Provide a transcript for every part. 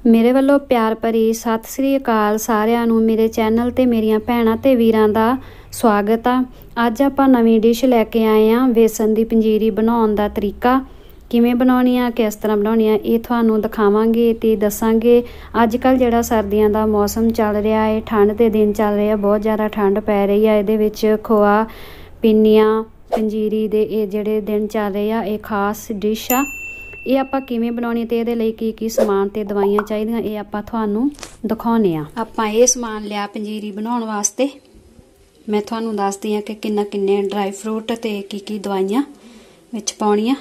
मेरे वालों प्यार भरी सत श्री अकाल सारिਆਂ ਨੂੰ मेरे चैनल ते मेरिया भैणां ते वीरां दा स्वागत आ। अज आपां नवीं डिश लैके आए हैं बेसन दी पंजीरी बनाउण दा तरीका किवें बनाउणी आ किस तरह बनाउणी आ ये तुहानूं दिखावांगे ते दस्सांगे। अजकल जिहड़ा सर्दियां दा मौसम चल रहा है ठंड दे दिन चल रहे बहुत ज़्यादा ठंड पै रही है इहदे विच खोआ पिन्नियां पंजीरी दे ये जिहड़े दिन चल रहे आ ये खास डिश आ। ये आपां किवें बनाउणी ते इहदे लई की समान ते दवाइयां चाहीदियां ये आपां तुहानूं दिखाउने आ। आपां ये समान लिया पंजीरी बनाउण वास्ते मैं तुहानूं दसदी हां कि किन्ने ड्राई फ्रूट ते की दवाइयां विच पाउणियां।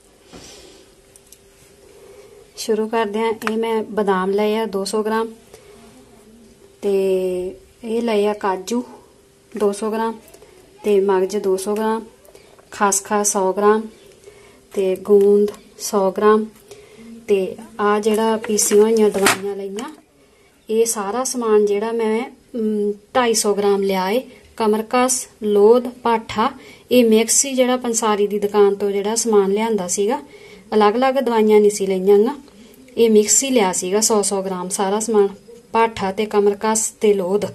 शुरू करदे हां। ये मैं बादाम लए आ 200 ग्राम ते ये लए आ काजू 200 ग्राम ते मगज 200 ग्राम खसखस 100 ग्राम ते गूंद 100 ग्राम ते आ जिहड़ा पीसियां होईयां दवाइयां लईयां ये सारा समान जिहड़ा मैं 250 ग्राम लिया है। कमरकस लोध पाठा ये मिक्स ही जिहड़ा पंसारी दी दुकान तो जिहड़ा समान लिआंदा सीगा अलग अलग दवाइयां नहीं सी लईयां ये मिक्स ही लिया सीगा 100 ग्राम सारा समान पाठा ते कमरकस ते लोध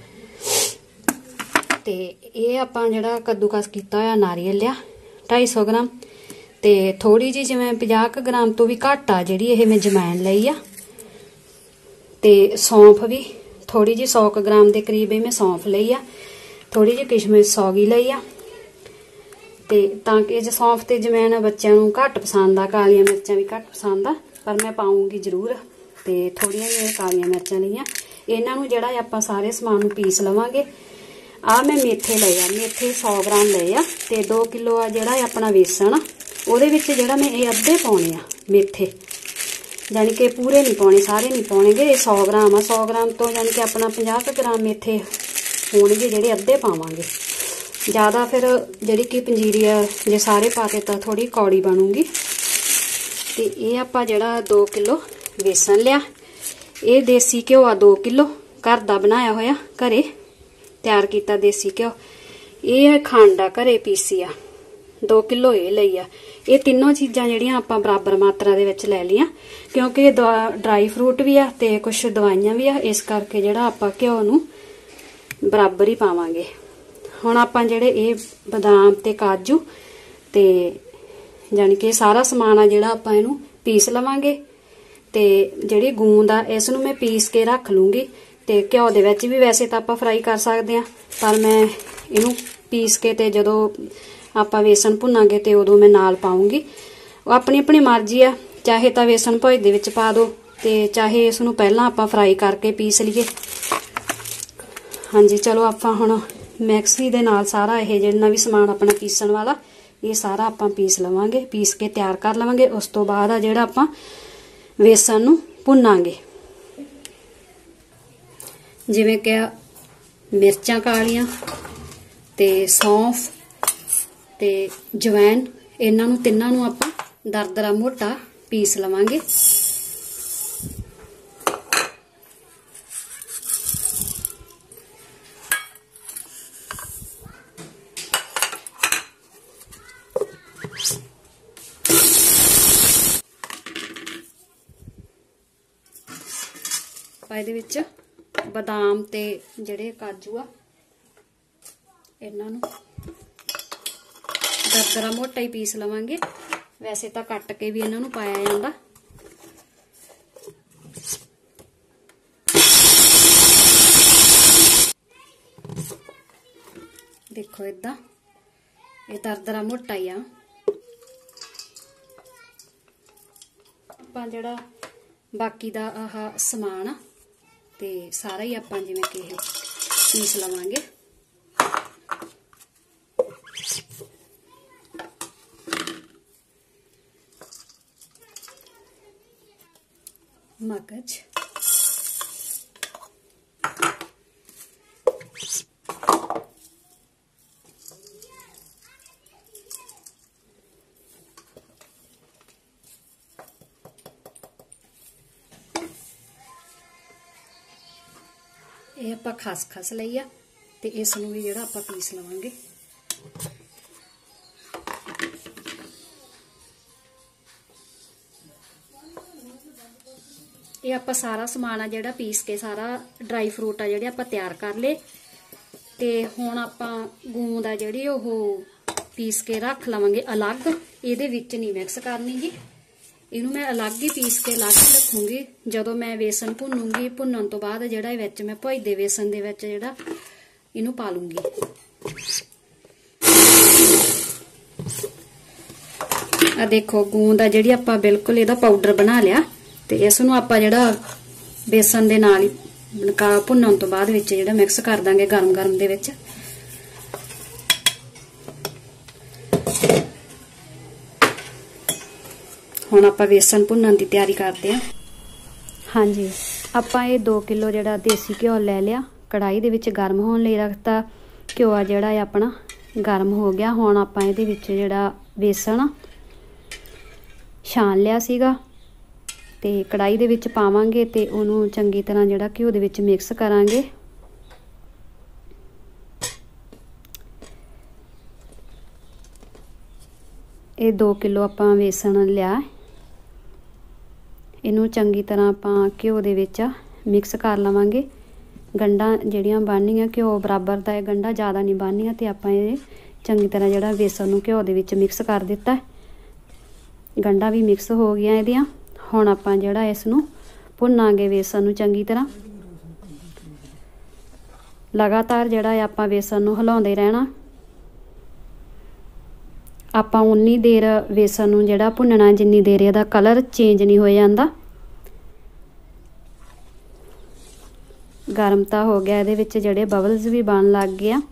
ते ये आपां जिहड़ा कद्दूकस कीता होया नारियल लिया 250 ग्राम ते थोड़ी जी जिवें 50 ग्राम तो भी घट आ जिहड़ी ये मैं जमैन लई आ ते सौंफ भी थोड़ी जी 100 ग्राम के करीब मैं सौंफ लई आ थोड़ी जी किशमिश सौगी लई आ ते तां कि सौंफ ते जमैन बच्चों नूं घट पसंद आ कालियां मिर्चां भी घट पसंद आ पर मैं पाऊंगी जरूर ते थोड़ियां जिहियां कालियां मिर्चां लईआं। इन्हां नूं जिहड़ा आपां सारे समान नूं पीस लवांगे। आ मैं मेथे लए आ मेथे 100 ग्राम लए आ ते 2 किलो आ जिहड़ा अपना बेसन आ ਉਹਦੇ ਵਿੱਚ ਜਿਹੜਾ मैं ये अद्धे पाने आ मेथे यानी कि पूरे नहीं पाने सारे नहीं पाउणेगे 100 ग्राम आ 100 ग्राम तो यानी कि अपना 50 ग्राम मेथे होणगे ਜਿਹੜੇ अद्धे पावांगे। ज़्यादा फिर ਜਿਹੜੀ कि पंजीरी आ जे सारे पाते तो थोड़ी कौड़ी बनूगी ते ये आपां ਜਿਹੜਾ 2 किलो बेसन लिया ये देसी घिओ आ 2 किलो घर दा बनाया होया घरे तैयार कीता देसी घिओ। ये खंड आ घरे पीसी आ 2 किलो ये लई आ। ये तीनों चीज़ां जिहड़ियां आपां बराबर मात्रा दे विच लै लियां क्योंकि ड्राई फ्रूट भी आ ते कुछ दवाइयां भी आ इस करके जिहड़ा आपां घिओ नूं बराबर ही पावांगे। हुण आपां जिहड़े ये बादाम ते काजू ते जानी कि सारा समान आ जिहड़ा आपां इहनूं पीस लवांगे ते जिहड़ी गूंद आ इस नूं मैं पीस के रख लूंगी ते घिओ दे विच भी वैसे तां आपां फ्राई कर सकदे आ पर मैं इहनूं पीस के ते जदों आपां बेसन भुनांगे ते उदों मैं नाल पाऊंगी। अपनी अपनी मर्जी आ चाहे तां बेसन भुज दे विच पा दो ते चाहे इस नूं पहलां आपां फ्राई करके पीस लईए। हाँ जी चलो आपां हुण मिक्सी दे नाल सारा ये जिन्ना भी समान अपना पीसन वाला ये सारा आपां पीस लवांगे पीस के तैयार कर लवांगे। उस तो बाद आ जिहड़ा आपां बेसन नूं भुनांगे जिवें कि मिर्चां कालियां ते सौंफ ते जवैन इन्हां नूं तिन्नां नूं आपां दरदरा मोटा पीस लवांगे। इहदे विच बादाम ते जिहड़े काजू आ इन्हां नूं दरदरा मोटा ही पीस लवांगे वैसे तो कट के भी इन्हां नूं पाया जांदा। देखो इदां ये दरदरा मोटा ही आ। आपां जिहड़ा बाकी दा आह समान आ ते सारा ही आपां जिवें कि पीस लवांगे। मगज ये आपां खसखस लई आ ते इस नूं भी जिहड़ा आपां पीस लवांगे। ਇਹ ਆਪਾਂ ਸਾਰਾ ਸਮਾਨ ਆ ਜਿਹੜਾ ਪੀਸ ਕੇ ਸਾਰਾ ਡਰਾਈ ਫਰੂਟ ਆ ਜਿਹੜੇ ਆਪਾਂ ਤਿਆਰ ਕਰ ਲਏ। ਤੇ ਹੁਣ ਆਪਾਂ ਗੂੰਦ ਆ ਜਿਹੜੀ ਉਹ ਪੀਸ ਕੇ ਰੱਖ ਲਵਾਂਗੇ ਅਲੱਗ, ਇਹਦੇ ਵਿੱਚ ਨਹੀਂ ਮਿਕਸ ਕਰਨੀ ਗੀ। ਇਹਨੂੰ ਮੈਂ ਅਲੱਗ ਹੀ ਪੀਸ ਕੇ ਅਲੱਗ ਹੀ ਰੱਖੂੰਗੀ। ਜਦੋਂ ਮੈਂ ਵੇਸਣ ਭੁੰਨੂੰਗੀ, ਭੁੰਨਣ ਤੋਂ ਬਾਅਦ ਜਿਹੜਾ ਇਹ ਵਿੱਚ ਮੈਂ ਭੁੱਜਦੇ ਵੇਸਣ ਦੇ ਵਿੱਚ ਜਿਹੜਾ ਇਹਨੂੰ ਪਾ ਲੂੰਗੀ। ਆ ਦੇਖੋ ਗੂੰਦ ਆ ਜਿਹੜੀ ਆਪਾਂ ਬਿਲਕੁਲ ਇਹਦਾ ਪਾਊਡਰ ਬਣਾ ਲਿਆ। ਤੇ ਇਸ ਨੂੰ ਆਪਾਂ ਜਿਹੜਾ ਬੇਸਣ ਦੇ ਨਾਲ ਹੀ ਭੁੰਨਣ ਤੋਂ ਬਾਅਦ ਵਿੱਚ ਜਿਹੜਾ ਮਿਕਸ ਕਰ ਦਾਂਗੇ ਗਰਮ ਗਰਮ ਦੇ ਵਿੱਚ। ਹੁਣ ਆਪਾਂ ਬੇਸਣ ਭੁੰਨਣ ਦੀ ਤਿਆਰੀ ਕਰਦੇ ਹਾਂ। ਹਾਂਜੀ, ਆਪਾਂ ਇਹ 2 ਕਿਲੋ ਜਿਹੜਾ ਦੇਸੀ ਘਿਓ ਲੈ ਲਿਆ, ਕੜਾਈ ਦੇ ਵਿੱਚ ਗਰਮ ਹੋਣ ਲਈ ਰੱਖਤਾ। ਘਿਓ ਆ ਜਿਹੜਾ ਇਹ ਆਪਣਾ ਗਰਮ ਹੋ ਗਿਆ। ਹੁਣ ਆਪਾਂ ਇਹਦੇ ਵਿੱਚ ਜਿਹੜਾ ਬੇਸਣ ਛਾਣ ਲਿਆ ਸੀਗਾ ਤੇ ਕੜਾਈ ਦੇ ਵਿੱਚ ਪਾਵਾਂਗੇ ਤੇ ਉਹਨੂੰ ਚੰਗੀ ਤਰ੍ਹਾਂ ਜਿਹੜਾ ਘਿਓ ਦੇ ਵਿੱਚ ਮਿਕਸ ਕਰਾਂਗੇ। ਇਹ 2 ਕਿਲੋ ਆਪਾਂ ਬੇਸਣ ਲਿਆ, ਇਹਨੂੰ ਚੰਗੀ ਤਰ੍ਹਾਂ ਆਪਾਂ ਘਿਓ ਦੇ ਵਿੱਚ ਮਿਕਸ ਕਰ ਲਵਾਂਗੇ। ਗੰਢਾਂ ਜਿਹੜੀਆਂ ਬਣਨੀਆਂ ਘਿਓ ਬਰਾਬਰ ਦਾ, ਇਹ ਗੰਢਾਂ ਜ਼ਿਆਦਾ ਨਹੀਂ ਬਣਨੀਆਂ। ਤੇ ਆਪਾਂ ਇਹ ਚੰਗੀ ਤਰ੍ਹਾਂ ਜਿਹੜਾ ਬੇਸਣ ਨੂੰ ਘਿਓ ਦੇ ਵਿੱਚ ਮਿਕਸ ਕਰ ਦਿੱਤਾ। ਗੰਢਾਂ ਵੀ ਮਿਕਸ ਹੋ ਗਈਆਂ ਇਹਦੀਆਂ। ਹੁਣ ਆਪਾਂ ਜਿਹੜਾ ਇਸ ਨੂੰ ਭੁੰਨਾਂਗੇ ਬੇਸਣ ਨੂੰ ਚੰਗੀ ਤਰ੍ਹਾਂ। ਲਗਾਤਾਰ ਜਿਹੜਾ ਆਪਾਂ ਬੇਸਣ ਨੂੰ ਹਿਲਾਉਂਦੇ ਰਹਿਣਾ। ਆਪਾਂ ਉਨੀ ਦੇਰ ਬੇਸਣ ਨੂੰ ਜਿਹੜਾ ਭੁੰਨਣਾ ਜਿੰਨੀ ਦੇਰ ਇਹਦਾ ਕਲਰ ਚੇਂਜ ਨਹੀਂ ਹੋ ਜਾਂਦਾ। ਗਰਮ ਤਾਂ ਹੋ ਗਿਆ, ਇਹਦੇ ਵਿੱਚ ਜਿਹੜੇ ਬਬਲਸ ਵੀ ਬਣ ਲੱਗ ਗਏ ਆ।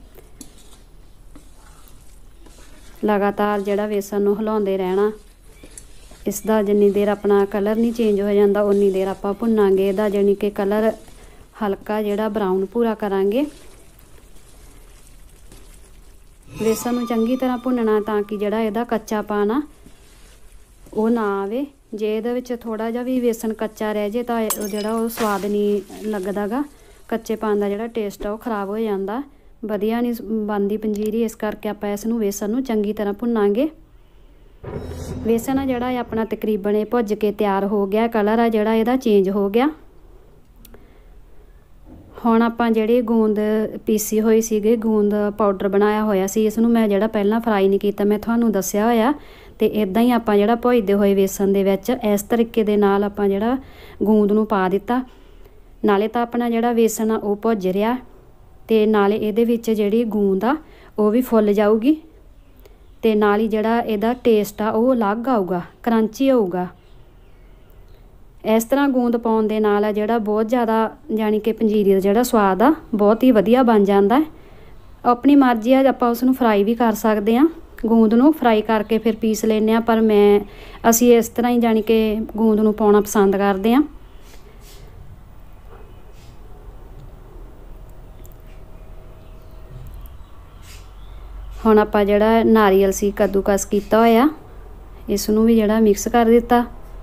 ਲਗਾਤਾਰ ਜਿਹੜਾ ਬੇਸਣ ਨੂੰ ਹਿਲਾਉਂਦੇ ਰਹਿਣਾ। ਇਸ ਦਾ ਜਿੰਨੀ ਦੇਰ ਆਪਣਾ ਕਲਰ ਨਹੀਂ ਚੇਂਜ ਹੋ ਜਾਂਦਾ ਉਨੀ ਦੇਰ ਆਪਾਂ ਭੁੰਨਾਂਗੇ ਇਹਦਾ, ਜਾਣੀ ਕਿ ਕਲਰ ਹਲਕਾ ਜਿਹੜਾ ਬਰਾਊਨ ਭੂਰਾ ਕਰਾਂਗੇ। ਬੇਸਣ ਨੂੰ ਚੰਗੀ ਤਰ੍ਹਾਂ ਭੁੰਨਣਾ ਤਾਂ ਕਿ ਜਿਹੜਾ ਇਹਦਾ ਕੱਚਾਪਨ ਆ ਉਹ ਨਾ ਆਵੇ। ਜੇ ਇਹਦੇ ਵਿੱਚ ਥੋੜਾ ਜਿਹਾ ਵੀ ਬੇਸਣ ਕੱਚਾ ਰਹਿ ਜੇ ਤਾਂ ਜਿਹੜਾ ਉਹ ਸਵਾਦ ਨਹੀਂ ਲੱਗਦਾਗਾ। ਕੱਚੇਪਨ ਦਾ ਜਿਹੜਾ ਟੇਸਟ ਆ ਉਹ ਖਰਾਬ ਹੋ ਜਾਂਦਾ, ਵਧੀਆ ਨਹੀਂ ਬਣਦੀ ਪੰਜੀਰੀ। ਇਸ ਕਰਕੇ ਆਪਾਂ ਇਸ ਨੂੰ ਬੇਸਣ ਨੂੰ ਚੰਗੀ ਤਰ੍ਹਾਂ ਭੁੰਨਾਂਗੇ। ਬੇਸਣ ਆ ਜਿਹੜਾ ਇਹ ਆਪਣਾ ਤਕਰੀਬਨ ਇਹ ਭੁੱਜ ਕੇ ਤਿਆਰ ਹੋ ਗਿਆ। ਕਲਰ ਆ ਜਿਹੜਾ ਇਹਦਾ ਚੇਂਜ ਹੋ ਗਿਆ। ਹੁਣ ਆਪਾਂ ਜਿਹੜੀ ਗੂੰਦ ਪੀਸੀ ਹੋਈ ਸੀਗੀ, ਗੂੰਦ ਪਾਊਡਰ ਬਣਾਇਆ ਹੋਇਆ ਸੀ, ਇਸ ਨੂੰ ਮੈਂ ਜਿਹੜਾ ਪਹਿਲਾਂ ਫਰਾਈ ਨਹੀਂ ਕੀਤਾ, ਮੈਂ ਤੁਹਾਨੂੰ ਦੱਸਿਆ ਹੋਇਆ। ਤੇ ਇਦਾਂ ਹੀ ਆਪਾਂ ਜਿਹੜਾ ਭੁੱਜਦੇ ਹੋਏ ਬੇਸਣ ਦੇ ਵਿੱਚ ਇਸ ਤਰੀਕੇ ਦੇ ਨਾਲ ਆਪਾਂ ਜਿਹੜਾ ਗੂੰਦ ਨੂੰ ਪਾ ਦਿੱਤਾ। ਨਾਲੇ ਤਾਂ ਆਪਣਾ ਜਿਹੜਾ ਬੇਸਣ ਆ ਉਹ ਭੁੱਜ ਰਿਹਾ ਤੇ ਨਾਲੇ ਇਹਦੇ ਵਿੱਚ ਜਿਹੜੀ ਗੂੰਦ ਆ ਉਹ ਵੀ ਫੁੱਲ ਜਾਊਗੀ ਤੇ ਨਾਲ ਹੀ ਜਿਹੜਾ ਇਹਦਾ ਟੇਸਟ ਆ ਉਹ ਅਲੱਗ ਆਊਗਾ, ਕਰੰਚੀ ਹੋਊਗਾ। ਇਸ ਤਰ੍ਹਾਂ ਗੂੰਦ ਪਾਉਣ ਦੇ ਨਾਲ ਆ ਜਿਹੜਾ ਬਹੁਤ ਜ਼ਿਆਦਾ ਜਾਣੀ ਕਿ ਪੰਜੀਰੀ ਦਾ ਜਿਹੜਾ ਸਵਾਦ ਆ ਬਹੁਤ ਹੀ ਵਧੀਆ ਬਣ ਜਾਂਦਾ। ਆਪਣੀ ਮਰਜ਼ੀ ਆ, ਆਪਾਂ ਉਸ ਨੂੰ ਫਰਾਈ ਵੀ ਕਰ ਸਕਦੇ ਹਾਂ। ਗੂੰਦ ਨੂੰ ਫਰਾਈ ਕਰਕੇ ਫਿਰ ਪੀਸ ਲੈਂਦੇ ਹਾਂ, ਪਰ ਅਸੀਂ ਇਸ ਤਰ੍ਹਾਂ ਹੀ ਜਾਣੀ ਕਿ ਗੂੰਦ ਨੂੰ ਪਾਉਣਾ ਪਸੰਦ ਕਰਦੇ ਹਾਂ। ਹੁਣ ਆਪਾਂ ਜਿਹੜਾ ਨਾਰੀਅਲ ਸੀ ਕੱਦੂਕਸ ਕੀਤਾ ਹੋਇਆ, ਇਸ ਨੂੰ ਵੀ ਜਿਹੜਾ ਮਿਕਸ ਕਰ ਦਿੱਤਾ।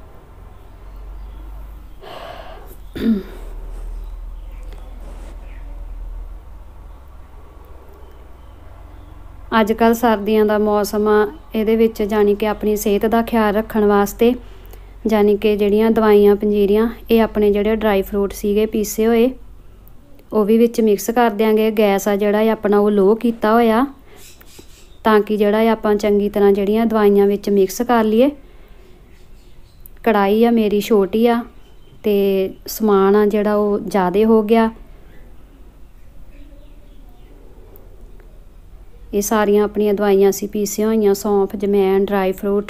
ਅੱਜ ਕੱਲ੍ਹ ਸਰਦੀਆਂ ਦਾ ਮੌਸਮ ਆ, ਇਹਦੇ ਵਿੱਚ ਜਾਣੀ ਕਿ ਆਪਣੀ ਸਿਹਤ ਦਾ ਖਿਆਲ ਰੱਖਣ ਵਾਸਤੇ ਜਾਣੀ ਕਿ ਜਿਹੜੀਆਂ ਦਵਾਈਆਂ ਪੰਜੀਰੀਆਂ ਇਹ ਆਪਣੇ ਜਿਹੜੇ ਡਰਾਈ ਫਰੂਟ ਸੀਗੇ ਪੀਸੇ ਹੋਏ ਉਹ ਵੀ ਵਿੱਚ ਮਿਕਸ ਕਰ ਦਿਆਂਗੇ। ਗੈਸ ਆ ਜਿਹੜਾ ਆਪਣਾ ਉਹ ਲੋ ਕੀਤਾ ਹੋਇਆ ਤਾਂ ਕਿ ਜਿਹੜਾ ਆਪਾਂ ਚੰਗੀ ਤਰ੍ਹਾਂ ਜਿਹੜੀਆਂ ਦਵਾਈਆਂ ਵਿੱਚ ਮਿਕਸ ਕਰ ਲਈਏ। ਕੜਾਈ ਆ ਮੇਰੀ ਛੋਟੀ ਆ ਤੇ ਸਮਾਨ ਆ ਜਿਹੜਾ ਉਹ ਜ਼ਿਆਦਾ ਹੋ ਗਿਆ। ਇਹ ਸਾਰੀਆਂ ਆਪਣੀਆਂ ਦਵਾਈਆਂ ਸੀ ਪੀਸੀਆਂ ਹੋਈਆਂ, ਸੌਂਫ, ਜਮੈਣ, ਡਰਾਈ ਫਰੂਟ।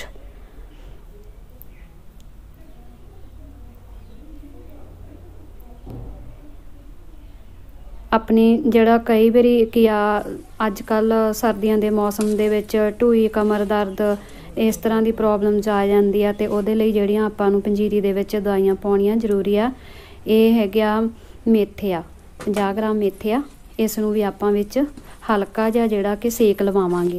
ਆਪਣੀ ਜਿਹੜਾ ਕਈ ਵਾਰੀ ਕੀ ਆ ਅੱਜ ਕੱਲ੍ਹ ਸਰਦੀਆਂ ਦੇ ਮੌਸਮ ਦੇ ਵਿੱਚ ਢੂਈ, ਕਮਰ ਦਰਦ, ਇਸ ਤਰ੍ਹਾਂ ਦੀ ਪ੍ਰੋਬਲਮਸ ਆ ਜਾਂਦੀ ਆ ਤੇ ਉਹਦੇ ਲਈ ਜਿਹੜੀਆਂ ਆਪਾਂ ਨੂੰ ਪੰਜੀਰੀ ਦੇ ਵਿੱਚ ਦਵਾਈਆਂ ਪਾਉਣੀਆਂ ਜ਼ਰੂਰੀ ਆ। ਇਹ ਹੈਗੇ ਆ ਮੇਥੇ ਆ, 50 ਗ੍ਰਾਮ ਮੇਥੇ ਆ। ਇਸ ਨੂੰ ਵੀ ਆਪਾਂ ਵਿੱਚ ਹਲਕਾ ਜਿਹਾ ਜਿਹੜਾ ਕਿ ਸੇਕ ਲਵਾਵਾਂਗੇ।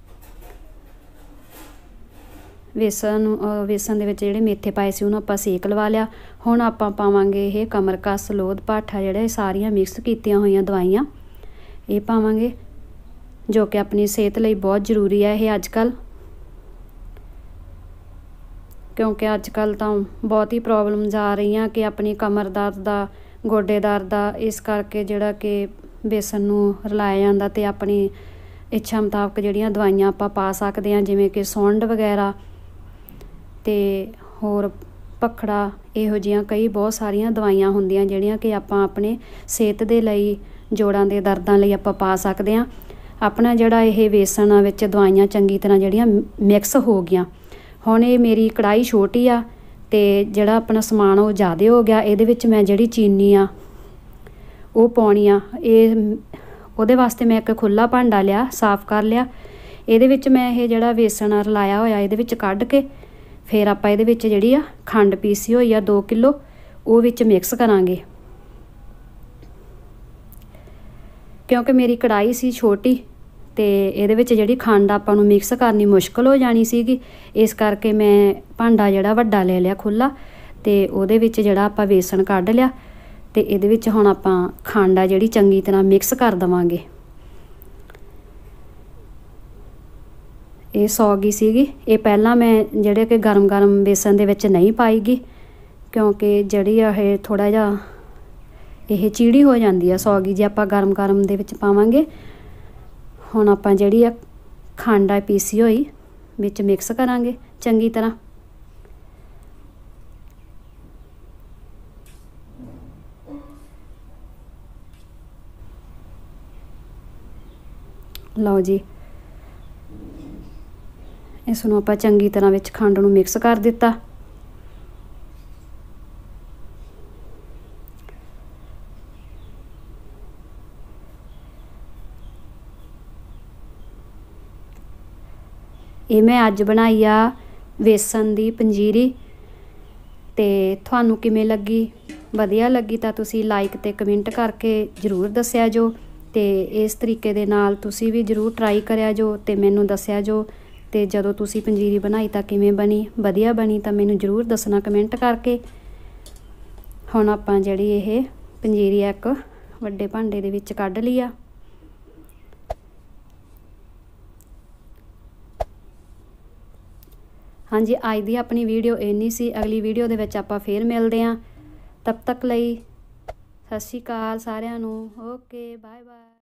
ਵੇਸਣ ਦੇ ਵਿੱਚ ਜਿਹੜੇ ਮੇਥੇ ਪਾਏ ਸੀ ਉਹਨੂੰ ਆਪਾਂ ਸੇਕ ਲਵਾ ਲਿਆ। ਹੁਣ ਆਪਾਂ ਪਾਵਾਂਗੇ ਇਹ ਕਮਰਕਸ, ਲੋਧ ਪਾਠਾ, ਜਿਹੜੇ ਸਾਰੀਆਂ ਮਿਕਸ ਕੀਤੀਆਂ ਹੋਈਆਂ ਦਵਾਈਆਂ ਇਹ ਪਾਵਾਂਗੇ, ਜੋ ਕਿ ਆਪਣੀ ਸਿਹਤ ਲਈ ਬਹੁਤ ਜ਼ਰੂਰੀ ਹੈ ਇਹ ਅੱਜ ਕੱਲ੍ਹ। क्योंकि अजकल तो बहुत ही प्रॉब्लम्स आ रही हैं कि अपनी कमर दर्द दा, गोडे दर्द दा, इस करके जिहड़ा कि बेसन नूं रलाया जांदा ते अपनी इच्छा मुताबक जिहड़ियां दवाइयां आपां पा सकदे हां, जिवें कि सुंड वगैरह ते होर पखड़ा, इहो जिहियां कई बहुत सारियां दवाइयां हुंदियां जिहड़ियां कि आपां अपने सेहत दे लई, जोड़ां दे दर्दां लई आपां पा सकदे हां। अपना जिहड़ा इह बेसन विच दवाइयां चंगी तरह जिहड़ियां मिक्स हो गईयां। हुण ये मेरी कढ़ाई छोटी आ ते जिहड़ा अपना समान वो ज़्यादा हो गया। इहदे विच मैं जिहड़ी चीनी आ वो पाउणी आ। ਉਹਦੇ वास्ते मैं एक खुला भांडा लिया, साफ कर लिया। ਇਹਦੇ ਵਿੱਚ मैं ਇਹ ਜਿਹੜਾ बेसन रलाया होया ਇਹਦੇ ਵਿੱਚ ਕੱਢ के फिर ਆਪਾਂ ਇਹਦੇ ਵਿੱਚ ਜਿਹੜੀ ਆ खंड पीसी होई आ 2 किलो ਉਹ ਵਿੱਚ मिक्स करांगे। क्योंकि मेरी कढ़ाई सी छोटी ਤੇ ਇਹਦੇ ਵਿੱਚ ਜਿਹੜੀ खंड ਆਪਾਂ ਨੂੰ मिक्स करनी मुश्किल हो जानी ਸੀਗੀ, इस करके मैं भांडा ਜਿਹੜਾ ਵੱਡਾ ले लिया खुला ਤੇ ਉਹਦੇ ਵਿੱਚ ਜਿਹੜਾ ਆਪਾਂ बेसन ਕੱਢ ਲਿਆ ਤੇ ਇਹਦੇ ਵਿੱਚ ਹੁਣ ਆਪਾਂ खंड ਆ ਜਿਹੜੀ ਚੰਗੀ ਤਰ੍ਹਾਂ मिक्स कर देवांगे। ਇਹ ਸੌ ਗਈ ਸੀਗੀ। ਇਹ ਪਹਿਲਾਂ मैं ਜਿਹੜੇ ਕਿ ਗਰਮ बेसन ਦੇ ਵਿੱਚ नहीं ਪਾਈਗੀ, क्योंकि ਜਿਹੜੀ ਆ ਇਹ ਥੋੜਾ ਜਿਹਾ ਇਹ ਚੀੜੀ ਹੋ ਜਾਂਦੀ ਆ ਸੌਗੀ ਜੇ ਆਪਾਂ ਗਰਮ ਦੇ ਵਿੱਚ ਪਾਵਾਂਗੇ। ਹੁਣ ਆਪਾਂ ਜਿਹੜੀ ਆ खंड आ पीसी होई ਵਿੱਚ मिक्स करांगे चंगी तरह। लो जी, इसनूं आपां चंगी तरह विच खंड नूं मिक्स कर दिता। ਇਹ मैं अज बनाई आ बेसन दी पंजीरी। ते तुहानूं किवें लगी, वधिया लगी तां तुसीं लाइक ते कमेंट करके जरूर दस्सिया जो। ते इस तरीके दे नाल तुसीं भी जरूर ट्राई करिया जो ते मैनूं दस्सिया जो। ते जदों तुसीं पंजीरी बनाई तां किवें बनी, वधिया बनी तां मैनूं जरूर दसना कमेंट करके। हुण आपां जिहड़ी इह पंजीरी एक वड्डे भांडे दे विच कढ लई आ। हाँ जी, अज दी अपनी वीडियो इन्नी सी। अगली वीडियो दे विच आपां फिर मिलदे हां। तब तक लई सत श्री अकाल सारिआं नूं। Okay, bye bye.